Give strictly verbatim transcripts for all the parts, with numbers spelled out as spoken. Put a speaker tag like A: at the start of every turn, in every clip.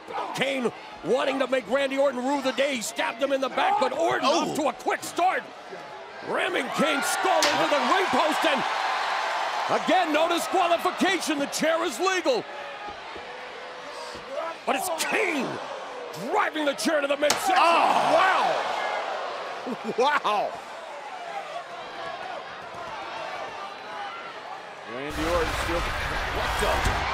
A: Kane wanting to make Randy Orton rue the day. He stabbed him in the back, but Orton
B: oh.
A: off to a quick start. Ramming Kane's skull into the ring post, and again, no disqualification. The chair is legal. But it's Kane driving the chair to the midsection.
B: Oh.
A: Wow. Wow.
B: Randy Orton still.
A: What the?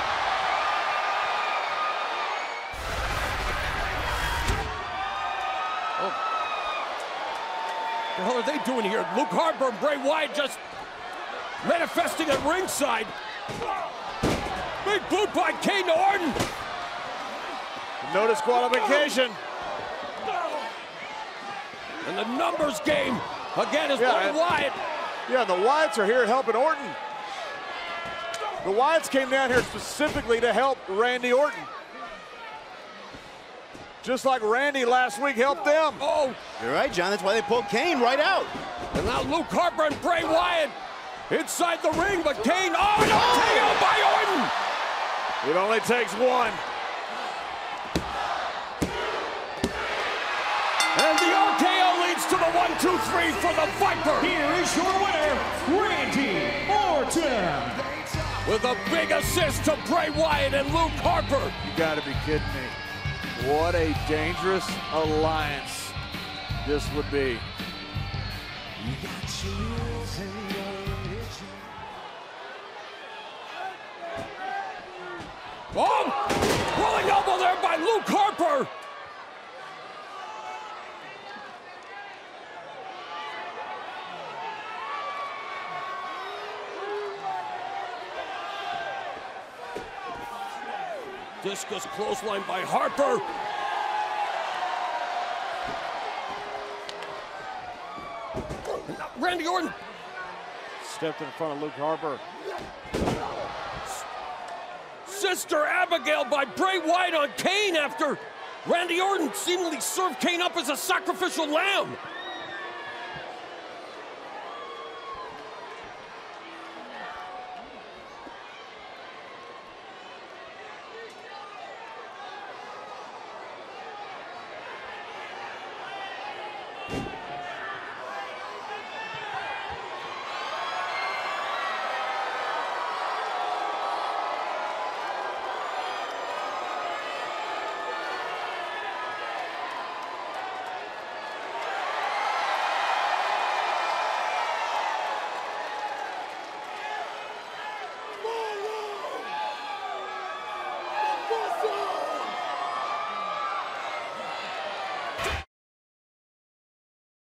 A: Oh. What the hell are they doing here? Luke Harper and Bray Wyatt just manifesting at ringside. Big boot by Kane to Orton.
B: No disqualification.
A: And the numbers game again is
B: yeah,
A: Bray Wyatt.
B: Yeah, the Wyatts are here helping Orton. The Wyatts came down here specifically to help Randy Orton. Just like Randy last week helped them.
A: Oh.
C: You're right, John. That's why they pulled Kane right out.
A: And now Luke Harper and Bray Wyatt inside the ring, but Kane, oh, no, K O by Orton!
B: It only takes one.
A: And the R K O leads to the one, two, three for the Viper.
D: Here is your winner, Randy Orton.
A: With a big assist to Bray Wyatt and Luke Harper.
B: You gotta be kidding me. What a dangerous alliance this would be.
A: Oh! Rolling elbow there by Luke Harper! Discus clothesline by Harper. Randy Orton
B: stepped in front of Luke Harper.
A: Sister Abigail by Bray Wyatt on Kane after Randy Orton seemingly served Kane up as a sacrificial lamb.